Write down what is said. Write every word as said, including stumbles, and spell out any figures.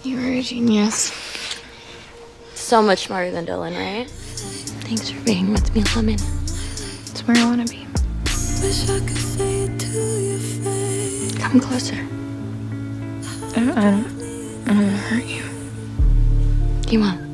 You were a genius. So much smarter than Dylan, right? Thanks for being with me, Lemon. It's where I want to be. Wish I could say it to your face. Come closer. I don't, I don't, I don't want to hurt you. You won't.